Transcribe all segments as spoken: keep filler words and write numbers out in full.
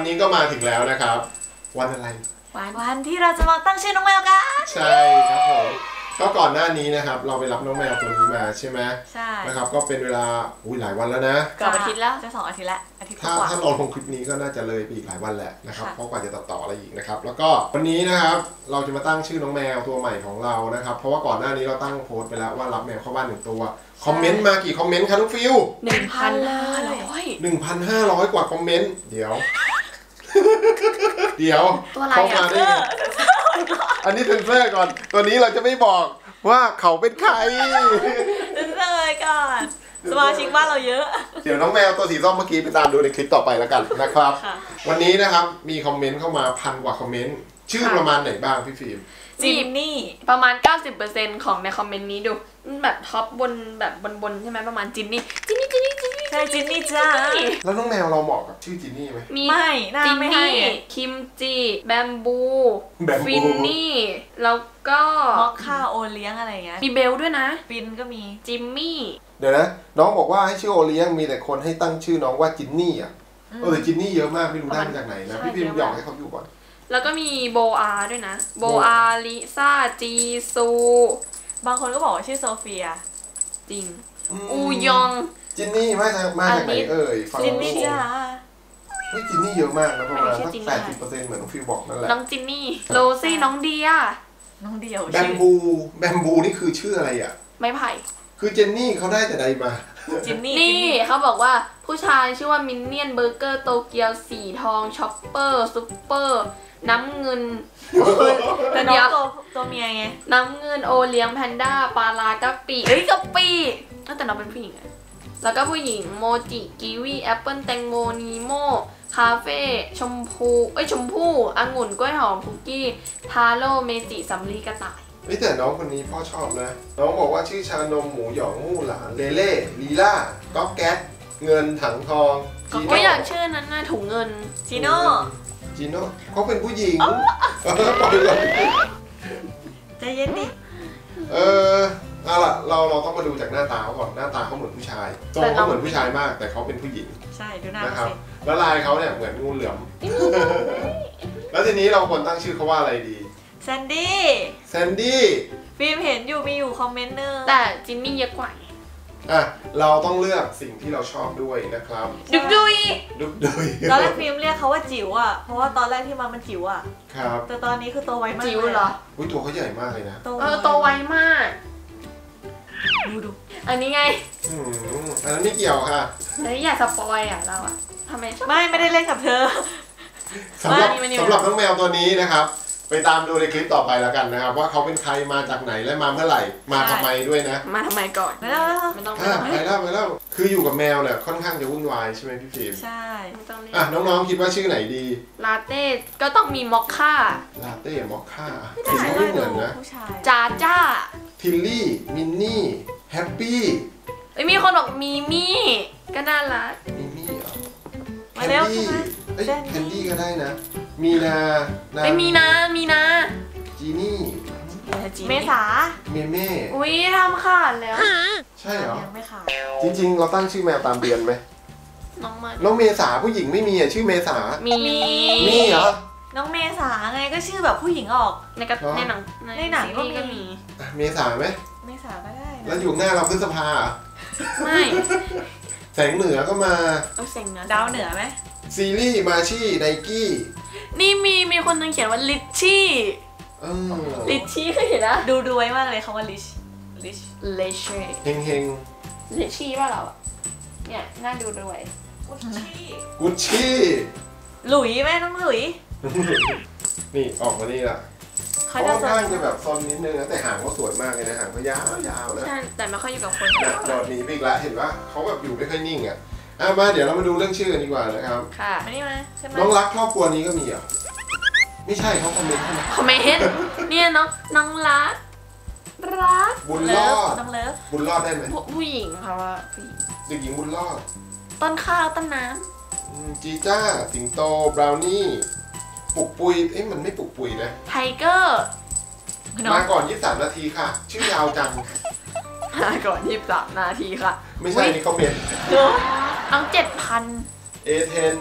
นี้ก็มาถึงแล้วนะครับวันอะไรวันที่เราจะมาตั้งชื่อน้องแมวกันใช่ครับผมก็ก่อนหน้านี้นะครับเราไปรับน้องแมวตัวนี้มาใช่ไหมใช่นะครับก็เป็นเวลาอุ้ยหลายวันแล้วนะเกือบอาทิตย์แล้วจะสองอาทิตย์แล้วอาทิตย์กว่าถ้าเราลงคลิปนี้ก็น่าจะเลยไปอีกหลายวันแหละนะครับเพราะกว่าจะตัดต่ออะไรอีกนะครับแล้วก็วันนี้นะครับเราจะมาตั้งชื่อน้องแมวตัวใหม่ของเรานะครับเพราะว่าก่อนหน้านี้เราตั้งโพสต์ไปแล้วว่ารับแมวเข้าบ้านหนึ่งตัวคอมเมนต์มากี่คอมเมนต์คะน้องฟิวหนึ่งพันเลยหนึ่งพันห้าร้อยกว่าคอมเมนต์เดี๋ยวเดี๋ยวเข้ามาได้อันนี้เซนเซอร์ก่อนตัวนี้เราจะไม่บอกว่าเขาเป็นใครเซนเซอร์ก่อนสมาชิกบ้านเราเยอะเดี๋ยวน้องแมวตัวสีส้มเมื่อกี้ไปตามดูในคลิปต่อไปแล้วกันนะครับวันนี้นะครับมีคอมเมนต์เข้ามาพันกว่าคอมเมนต์ชื่อประมาณไหนบ้างพี่ฟิล์มจิมนี่ประมาณ เก้าสิบเปอร์เซ็นต์ ของในคอมเมนต์นี้ดูแบบท็อปบนแบบบนๆใช่ไหมประมาณจินนี่จินนี่จินนี่จินนี่ใช่จินนี่จ้าแล้วน้องแมวเราเหมาะกับชื่อจินนี่ไหมมีจินนี่คิมจิแบมบูฟินนี่แล้วก็มอคค่าโอเลี้ยงอะไรเงี้ยมีเบลด้วยนะฟินก็มีจิมมี่เดี๋ยวนะน้องบอกว่าให้ชื่อโอเลี้ยงมีแต่คนให้ตั้งชื่อน้องว่าจินนี่อ่ะเออจินนี่เยอะมากไม่รู้ได้มาจากไหนนะพี่พิมพ์หยอกให้เขาอยู่ก่อนแล้วก็มีโบอาด้วยนะโบอาลิซ่าจีซูบางคนก็บอกว่าชื่อโซเฟียจริงอูยองจินนี่มาจากมาจากไหนเอ่ยจินนี่จ้าเฮ้ยจินนี่เยอะมากนะประมาณสักแปดสิบเปอร์เซ็นต์เหมือนน้องฟิวบอกนั่นแหละน้องจินนี่โรซี่น้องเดียน้องเดียวแบมบูแบมบูนี่คือชื่ออะไรอ่ะไม้ไผ่คือเจนนี่เขาได้แต่ใดมาจินนี่นี่เขาบอกว่าผู้ชายชื่อว่ามินเนี่ยนเบอร์เกอร์โตเกียวสีทองช็อปเปอร์ซุปเปอร์น้ำเงินแต่น้องตัวตัวเมียไงน้ำเงินโอเลี้ยงแพนด้าปลาลากะปิเอ้ยกะปิแต่น้องเป็นผู้หญิงแล้วก็ผู้หญิงโมจิกีวีแอปเปิลแตงโมนีโมคาเฟ่ชมพูเอ้ยชมพู่องุ่นกล้วยหอมคุกกี้ทาโร่เมจิสำลีกระต่ายไม่แต่น้องคนนี้พ่อชอบนะน้องบอกว่าชื่อชานมหมูหยองมู่หลานเลเล่ลีล่าก๊อกแก๊สเงินถังทองก็อยากชื่อนั้นน่ะถุงเงินจีโน่จีโน่เขาเป็นผู้หญิงปล่อยเลยใจเย็นดิเออเอาล่ะเราเราต้องมาดูจากหน้าตาเขาก่อนหน้าตาเขาเหมือนผู้ชายทรงเขาเหมือนผู้ชายมากแต่เขาเป็นผู้หญิงใช่ดูหน้านะครับแล้วลายเขาเนี่ยเหมือนงูเหลือมแล้วทีนี้เราควรตั้งชื่อเขาว่าอะไรดีแซนดี้แซนดี้ฟิล์มเห็นอยู่มีอยู่คอมเมนต์นึงแต่จินนี่เยอะกว่าอ่ะเราต้องเลือกสิ่งที่เราชอบด้วยนะครับดุกดุยดุกดุยตอนแรกฟิล์มเรียกเขาว่าจิ๋วอ่ะเพราะว่าตอนแรกที่มามันจิ๋วอ่ะครับแต่ตอนนี้คือโตไวมากจิ๋วเหรออุ้ยตัวเขาใหญ่มากเลยนะเออโตไวมากดูดูอันนี้ไงอืมอันนั้นไม่เกี่ยวค่ะเฮ้ยอย่าสปอยอ่ะเราอ่ะทำไมไม่ไม่ได้เล่นกับเธอสำหรับสำหรับน้องแมวตัวนี้นะครับไปตามดูในคลิปต่อไปแล้วกันนะครับว่าเขาเป็นใครมาจากไหนและมาเมื่อไหร่มาทำไมด้วยนะมาทำไมก่อนไม่แล้วไม่ต้องไปแล้วไปแล้วคืออยู่กับแมวเนี่ยค่อนข้างจะวุ่นวายใช่ไหมพี่ฟิล์มใช่อ่ะน้องๆคิดว่าชื่อไหนดีลาเต้ก็ต้องมีมอคค่าลาเต้มอคค่าสีไม่เหมือนนะจ้าจ้าทิลลี่มินนี่แฮปปี้เอ้ยมีคนบอกมีมี่ก็น่ารักมีมี่เหรอแคนดี้เอ้ยแคนดี้ก็ได้นะมีนาไม่มีนามีนาจีนี่เมษาเมเม่อุ้ยทำขาดแล้วใช่เหรอยังไม่ขาดจริงๆเราตั้งชื่อแมวตามเดือนไหมน้องมาน้องเมษาผู้หญิงไม่มีอ่ะชื่อเมษามีมีเหรอน้องเมษาไงก็ชื่อแบบผู้หญิงออกในกระในหนังในหนังก็มีเมษาไหมเมษาก็ได้แล้วอยู่หน้าเราพฤษภาไม่แสงเหนือก็มาต้องแสงเหนือดาวเหนือไหมซีรีส์มาชี่ไนกี้นี่มีมีคนนึงเขียนว่าลิชชี่ลิชชี่เคยเห็นนะดูดูไว้มากเลยคำว่าลิชลิชเลเช่เฮงเฮงลิชชี่ว่าเราอ่ะเนี่ยน่าดูด้วยกุชชี่กุชชี่หลุยแม่น้องหลุยนี่ออกมานี่ละเขาค่อนข้างจะแบบซนนิดนึงนะแต่หางเขาสวยมากเลยนะหางเขายาวยาวนะใช่แต่ไม่ค่อยอยู่กับคนโดดหนีไปอีกแล้วเห็นว่าเขาแบบอยู่ไม่ค่อยนิ่งอ่ะอ่ะมาเดี๋ยวเรามาดูเรื่องชื่อกันดีกว่านะครับค่ะมานี่มาใช่ไหมน้องรักครอบครัวนี้ก็มีเหรอไม่ใช่เขาคอมเมนต์คอมเมนต์เนี่ยน้องน้องรักรักบุญรอดน้องเลิฟบุญรอดได้ไหมผู้หญิงค่ะว่าเด็กหญิงบุญรอดต้นข้าวต้นน้ำจีจ้าสิงโตบราวนี่ปุกปุยเอ๊ะมันไม่ปุกปุยนะไทเกอร์มาก่อนยี่สิบสามนาทีค่ะชื่อยาวจังมาก่อนยี่สิบสามนาทีค่ะไม่ใช่นี่คอมเมนต์น้องเจ็ดพันเอเทน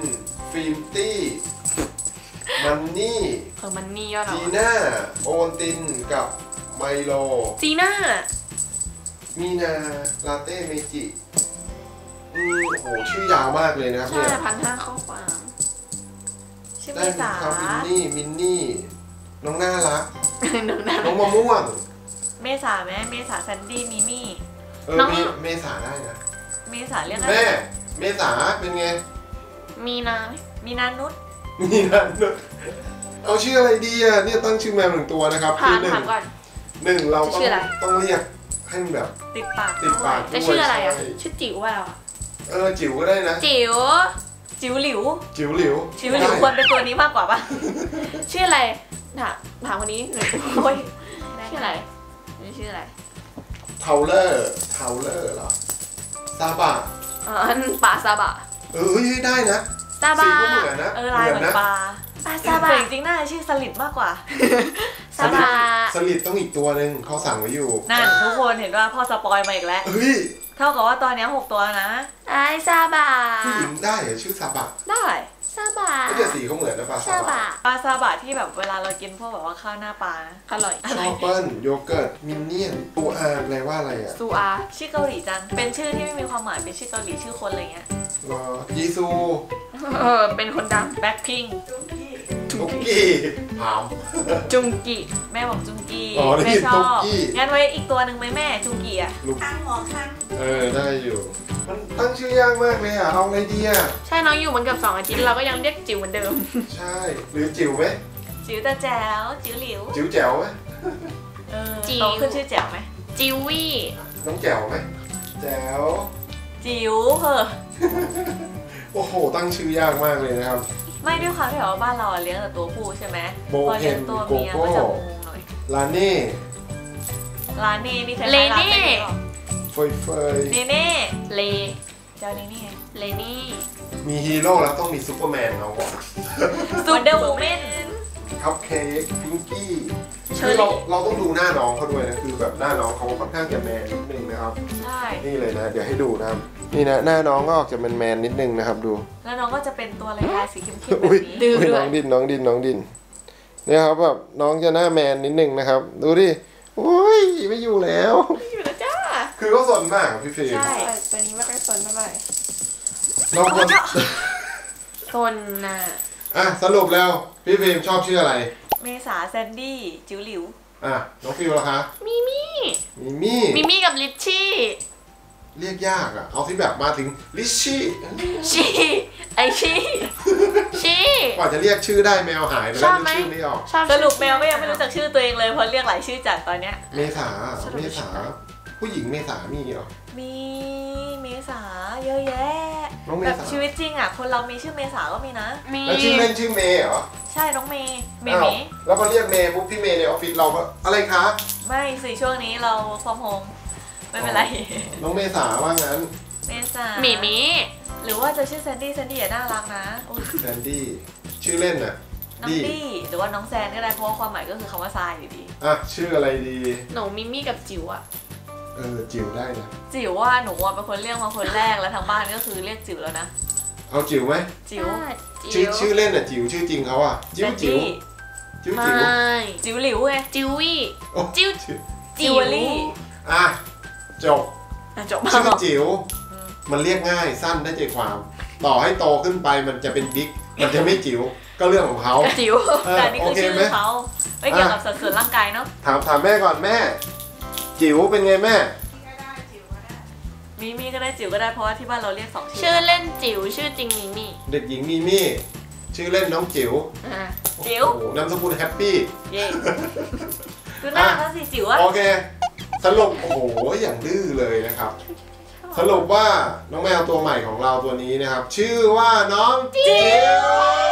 ฟิล์มตี้มันนี่เออมันนี่ก็เหรอจีน่าโอวัลตินกับไมโลจีน่ามีนาลาเต้เมจิอืมโอ้โหชื่อยาวมากเลยนะครับใช่เนี่ยพันห้าข้อความชื่อได้เมมีษาคามินนี่มินนี่ น้องน่ารักหนึ่งนะน้องมะม่วงเมษาไหมเมษาแซนดี้มิมี่เออน้องเมเมษาได้นะเมษาเรียกอะไรแม่เมษาเป็นไงมีนาไหมมีนานุชมีนั่นด้วยเอาชื่ออะไรดีอ่ะเนี่ยตั้งชื่อแมวหนึ่งตัวนะครับผ่านหนึ่ถาง มก่อนหนึ่งเราต้องชื่ออะไรต้องเรียกให้มันแบบติดปากติดปากจะชื่ออะไรอ่ะใช่ชื่อจิ๋วว่าเราอะเออจิ๋วก็ได้นะจิ๋วจิ๋วหลิวจิ๋วหลิวจิ๋วหลิวควรเป็นตัวนี้มากกว่าปะชื่ออะไรถามถามคนนี้หนึ่งโอ้ยชื่ออะไรนี่ชื่ออะไรเทาเลอร์เทาเลอร์เหรอซาบะอ๋อปลาซาบะเออเฮ้ยได้นะซาบะสีก็เหมือนนะเออลายเหมือนนะปลาปลาซาบะแต่จริงๆน่าจะชื่อสลิดมากกว่าซาบะสลิดต้องอีกตัวหนึ่งเขาสั่งไว้อยู่นั่นทุกคนเห็นว่าพ่อสปอยมาอีกแล้วเฮ้ยเท่ากับว่าตอนนี้หกตัวนะไอซาบะผู้หญิงได้เหรอชื่อซาบะได้ซาบะก็จะสีเขาเหมือนนะปลาซาซาบะบะปลาซาบะที่แบบเวลาเรากินพวกแบบว่าข้าวหน้าปลานะอร่อยชอปเปิลโยเกิร์ตมินเนี่ยนตัวอาแปลว่าอะไรอ่ะซูอาชื่อเกาหลีจัง เป็นชื่อที่ไม่มีความหมายเป็นชื่อเกาหลีชื่อคนอะไรเงี้ยรอยีซูเออเป็นคนดังแบ็คพิงทุกกี้พามจุงกิแม่บอกจุงกีอ๋อได้แม่ยินชอตุ๊บกกี้งั้นไว้อีกตัวหนึ่งไหมแม่จุงกีอ่ะลูกข้างหัวข้างเออได้อยู่ มันตั้งชื่อยากมากเลยอ่ะเอาไงดีอ่ะใช่น้องอยู่เหมือนกับสองอาทิตย์เราก็ยังเรียกจิ๋วเหมือนเดิมใช่ หรือจิ๋วไหมจิ๋วแต่แจ๋วจิ๋วหลิวจิ๋วแจ๋วไหมเออจิ๋วโตขึ้นชื่อแจ๋วไหมจิววี่น้องแจ๋วไหมแจ๋วจิ๋วเหอะโอ้โหตั้งชื่อยากมากเลยนะครับไม่ด้วยความที่แบบว่าบ้านเราอะเลี้ยงแต่ตัวผู้ใช่ไหมโบพอเลี้ยงตัวเมียเพนก็โกโก้จะงงหน่อยลาเน่ลาเน่นี่คล้ายๆลาเต้หรอเฟยเฟยเนเน่เลเจ้าเนเน่เลนี่มีฮีโร่แล้วต้องมีซูเปอร์แมนเอาก่อนซูเดอร์วูแมนคัพเค้กพิงกี้เชคือ อรี่เราเราต้องดูหน้าน้องเขาด้วยนะคือแบบหน้าน้องเขาค่อนข้างจะแมนนิดนึงนะครับใช่นี่เลยนะเดี๋ยวให้ดูนะครับนี่นะหน้าน้องก็ออกจะแมนแมนๆนิดนึงนะครับดูแล้วน้องก็จะเป็นตัวลายๆสีเข้มๆแบอุ้ยบนี้ดื้ออุ้ยด้วน้ยองดินน้องดินน้องดินเนี่ยครับแบบน้องจะหน้าแมนนิดนึงนะครับ ดูดิโอ้ยไม่อยู่แล้วอยู่แล้วจ้าคือเขาสนมากอะพี่ฟิล์มใช่ตัวนี้ไม่ค่อยสนเท่าไหร่เราควรสนน่ะอ่ะสรุปแล้วพี่ฟิล์มชอบชื่ออะไรเมษาแซนดี้จิ๋วหลิวอ่ะน้องฟิลล่ะคะมิมี่มิมี่มิมี่กับลิชชี่เรียกยากอ่ะเอาที่แบบมาถึงลิชชี่ชีไอชีชีกว่าจะเรียกชื่อได้แมวหายไปชแล้วอบนึไหมกชื่อไม่ออกชอบสรุปแมวก็ยังไม่รู้จักชื่อตัวเองเลยเพราะเรียกหลายชื่อจัดตอนเนี้ยเมษาเมษาผู้หญิงเมษามีเหรอมีเมษาเยอะแยะน้องเมแบบษาชีวิตจริงอ่ะคนเรามีชื่อเมษาก็มีนะมีแล้วชื่อเล่นชื่อเมย์เหรอใช่น้องเมย์เมอ้าวเมแล้วพอเรียกเมย์ปุ๊บพี่เมย์ในออฟฟิศเราก็อะไรคะไม่สิช่วงนี้เราฟอร์มโฮมไม่เป็นไรน้องเมษาว่างั้นเมษาหมีมีหรือว่าจะชื่อแซนดี้แซนดี้น่ารักนะอุ๊ยแซนดี้ชื่อเล่นน่ะน้องดี้หรือว่าน้องแซนก็ได้เพราะว่าความหมายก็คือคำว่าทรายอยู่ดีอ่ะชื่ออะไรดีหนูมิมี่กับจิ๋วอะเออจิ๋วได้นะจิ๋วว่าหนูอะเป็นคนเรียกมาคนแรกแล้วทางบ้านก็คือเรียกจิ๋วแล้วนะเอาจิ๋วไหมจิ๋วชื่อจิ๋วชื่อเล่นน่ะจิ๋วชื่อจริงเขาอ่ะจิ๋วจิ๋วจิ๋วไม่จิ๋วจิ๋วหลิวไงจิ๋ววี่โอ้จิ๋วชื่อจิ๋วลี่อ่ะจบอ่ะจบชื่อจิ๋วอืมมันเรียกง่ายสั้นได้ใจความ ต่อให้โตขึ้นไปมันจะเป็นบิ๊กมันจะไม่จิ๋วก็เรื่องของเขาจิ๋วเออแต่นี่โอคือเคชื่อไหมเขาไม่เกี่ยวกับสัดส่วนร่างกายเนาะถามถามแม่ก่อนแม่ จิ๋วเป็นไงแม่มีมี่ก็ได้จิ๋วก็ได้เพราะว่าที่บ้านเราเรียกสองชื่ชื่อเล่นจิ๋วชื่อจริงมิมี่เด็กหญิงมีมี่ชื่อเล่นน้องจิ๋วอ่าจิ๋วโอ้โหนามสกุลแฮปปี้เย่ดูหน้าเขาสิจิ๋วอะโอเค สรุปโอ้โหอย่างดื้อเลยนะครับ สรุปว่าน้องแมวตัวใหม่ของเราตัวนี้นะครับ ชื่อว่าน้องจิ๋ว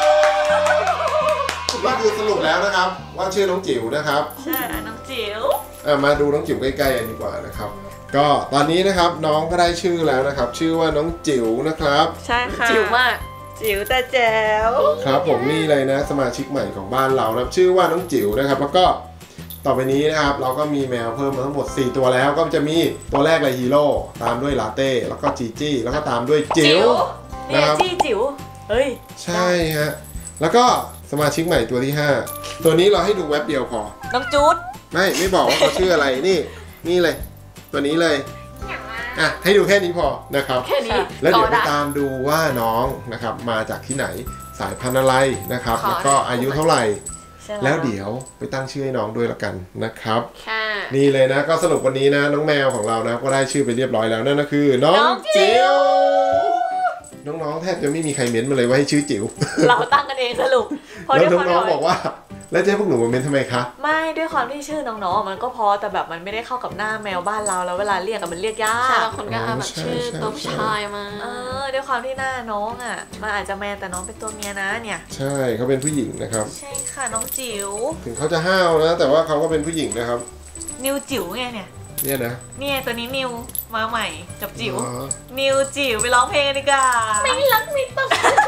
นี่คือสรุปแล้วนะครับ ว่าชื่อน้องจิ๋วนะครับใช่น้องจิ๋วอ่ะมาดูน้องจิ๋วใกล้ๆกันดีกว่านะครับ ก็ตอนนี้นะครับน้องก็ได้ชื่อแล้วนะครับ ชื่อว่าน้องจิ๋วนะครับใช่ค่ะจิ๋วมากจิ๋วแต่แจ๋วครับผมนี่เลยนะสมาชิกใหม่ของบ้านเรานะครับชื่อว่าน้องจิ๋วนะครับ แล้วก็ต่อไปนี้นะครับเราก็มีแมวเพิ่มมาทั้งหมดสี่ตัวแล้วก็จะมีตัวแรกเลยฮีโร่ตามด้วยลาเต้แล้วก็จีจี้แล้วก็ตามด้วยจิ๋วเนี่ยนะครับจี้จิ๋วเฮ้ยใช่ฮะแล้วก็สมาชิกใหม่ตัวที่ห้าตัวนี้เราให้ดูแว็บเดียวพอน้องจูดไม่ไม่บอกว่าเขาชื่ออะไรนี่นี่เลยตัวนี้เลยอ่ะให้ดูแค่นี้พอนะครับแค่นี้แล้วเดี๋ยวไปตามดูว่าน้องนะครับมาจากที่ไหนสายพันธุ์อะไรนะครับแล้วก็อายุเท่าไหร่แล้วเดี๋ยวไปตั้งชื่อให้น้องด้วยละกันนะครับนี่เลยนะก็สรุปวันนี้นะน้องแมวของเรานะก็ได้ชื่อไปเรียบร้อยแล้วนั่นก็คือน้องจิ๋วน้องๆแทบจะไม่มีใครเม้นมาเลยว่าให้ชื่อจิ๋วเราตั้งกันเองสรุปแล้วน้องๆบอกว่าแล้วเจ๊พวกหนูมาเม้นทำไมคะไม่ด้วยความที่ชื่อน้องๆมันก็พอแต่แบบมันไม่ได้เข้ากับหน้าแมวบ้านเราแล้วเวลาเรียกมันเรียกยากใช่บางคนก็เอาแบบชื่อตัวชายมาเออด้วยความที่หน้าน้องอ่ะมันอาจจะแมวแต่น้องเป็นตัวเมียนะเนี่ยใช่เขาเป็นผู้หญิงนะครับใช่ค่ะน้องจิ๋วถึงเขาจะห้าวนะแต่ว่าเขาก็เป็นผู้หญิงนะครับนิวจิ๋วไงเนี่ยเนี่ยนะเนี่ยตัวนี้นิวมาใหม่กับจิ๋วนิวจิ๋วไปร้องเพลงกันดีกว่าไม่รักไม่ต้อง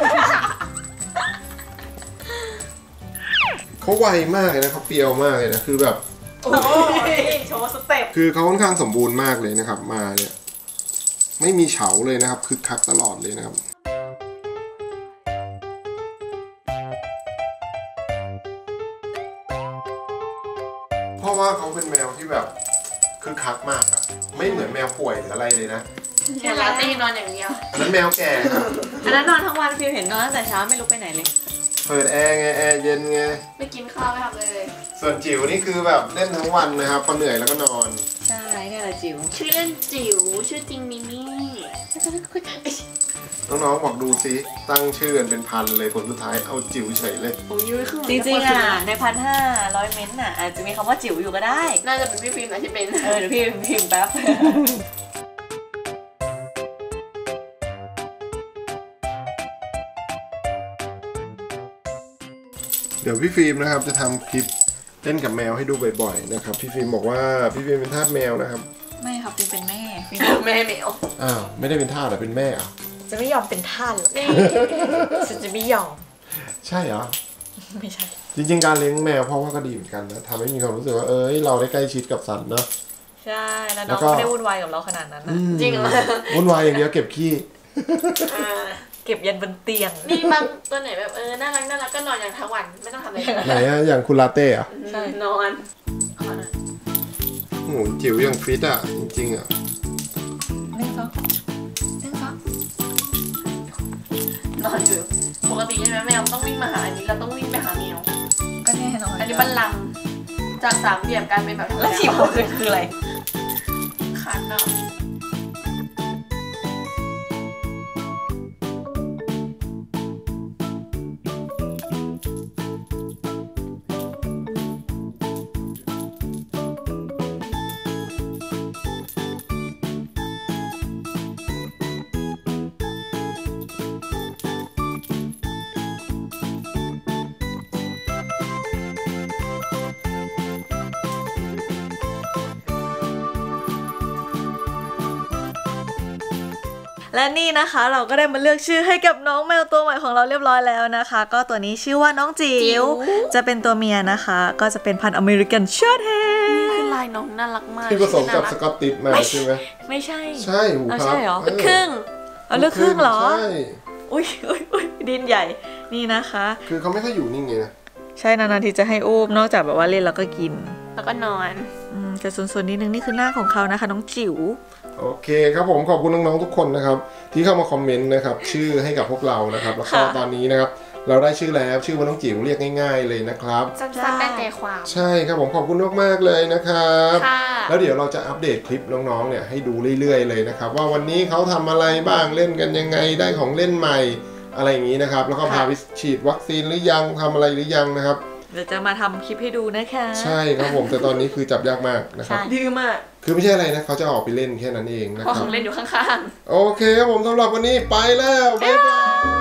เขาไวมากเลยนะเขาเปรี้ยวมากเลยนะคือแบบโอ้ยโชว์สเต็ปคือเขาค่อนข้างสมบูรณ์มากเลยนะครับมาเนี่ยไม่มีเฉาเลยนะครับคึกคักตลอดเลยนะครับเพราะว่าเขาเป็นแมวที่แบบคึกคักมากอะไม่เหมือนแมวป่วยหรืออะไรเลยนะแค่ลาเต้นอนอย่างเดียวอันนั้นแมวแก่ครับอันนั้นนอนทั้งวันฟิวเห็นนอนตั้งแต่เช้าไม่ลุกไปไหนเลยเปิดแอร์ไงแอร์เย็นไงไม่กินข้าวไม่ทำเลยส่วนจิ๋วนี่คือแบบเล่นทั้งวันนะครับพอเหนื่อยแล้วก็นอนใช่เนี่ยแหละจิ๋วชื่อเล่นจิ๋วชื่อจริงมิมี่น้องๆบอกดูซิตั้งชื่อกันเป็นพันเลยผลสุดท้ายเอาจิ๋วเฉยเลยจริงๆอ่ะในพันห้าร้อยเม้นต์อ่ะอาจจะมีคำว่าจิ๋วอยู่ก็ได้น่าจะเป็นพี่ฟิล์มนะที่เป็นเออเดี๋ยวพี่พิมพ์แป๊บเดี๋ยวพี่ฟิล์มนะครับจะทำคลิปเล่นกับแมวให้ดูบ่อยๆนะครับพี่ฟิล์มบอกว่าพี่ฟิล์มเป็นทาสแมวนะครับไม่ครับฟิล์มเป็นแม่ฟิล์มแม่แมวอ้าวไม่ได้เป็นทาสหรอเป็นแม่อ่ะจะไม่ยอมเป็นทาสหรอฉันจะไม่ยอมใช่เหรอไม่ใช่จริงๆการเลี้ยงแมวเพราะว่าก็ดีเหมือนกันนะทำให้มีความรู้สึกว่าเอ้ยเราได้ใกล้ชิดกับสัตว์เนาะใช่แล้วน้องไม่ได้วุ่นวายกับเราขนาดนั้นนะจริงเหรอวุ่นวายอย่างเดียวเก็บขี้เก็บยันบนเตียงนี่บางตัวไหนแบบเออน่ารักน่ารักก็นอนอย่างทั้งวันไม่ต้องทำอะไรไหนอะอย่างคุณลาเต้อะใช่นอนโอ้โหจิ๋วยังฟิตอะจริงๆอะเล่นก็เล่นก็นอนอยู่ปกติใช่ไหมแมวต้องวิ่งมาหาอันนี้เราต้องวิ่งไปหาแมวก็แน่นอนอันนี้บัลลังก์จากสามเหลี่ยมกลายเป็นแบบแล้วที่ผมคืออะไรขาดเนาะและนี่นะคะเราก็ได้มาเลือกชื่อให้กับน้องแมวตัวใหม่ของเราเรียบร้อยแล้วนะคะก็ตัวนี้ชื่อว่าน้องจิ๋วจะเป็นตัวเมียนะคะก็จะเป็นพันธุ์อเมริกันช็อตเฮร์คือลายน้องน่ารักมากที่ผสมกับสกอตติชมาใช่ไหมไม่ใช่ใช่หูครับใช่เหรอเป็นครึ่งเอาเลือกครึ่งเหรอใช่อุ้ยอุ้ยอุ้ยดินใหญ่นี่นะคะคือเขาไม่ค่อยอยู่นิ่งไงนะใช่นานๆทีจะให้อุ้มนอกจากแบบว่าเล่นแล้วก็กินแล้วก็นอนอืมจะส่วนๆนิดนึงนี่คือหน้าของเขานะคะน้องจิ๋วโอเคครับผมขอบคุณน้องๆทุกคนนะครับที่เข้ามาคอมเมนต์นะครับชื่อให้กับพวกเรานะครับแล้วก็ตอนนี้นะครับเราได้ชื่อแล้วชื่อว่าน้องจิ๋วเรียกง่ายๆเลยนะครับสั้นๆได้ใจความใช่ครับผมขอบคุณมากๆเลยนะครับแล้วเดี๋ยวเราจะอัปเดตคลิปน้องๆเนี่ยให้ดูเรื่อยๆเลยนะครับว่าวันนี้เขาทำอะไรบ้างเล่นกันยังไงได้ของเล่นใหม่อะไรอย่างนี้นะครับแล้วก็พาไปฉีดวัคซีนหรือยังทำอะไรหรือยังนะครับเดี๋ยวจะมาทำคลิปให้ดูนะคะใช่ครับผมแต่ตอนนี้คือจับยากมากนะครับดื้อมากคือไม่ใช่อะไรนะเขาจะออกไปเล่นแค่นั้นเองนะครับเพราะเขาเล่นอยู่ข้างๆโอเคครับผมสำหรับวันนี้ไปแล้วบ๊ายบาย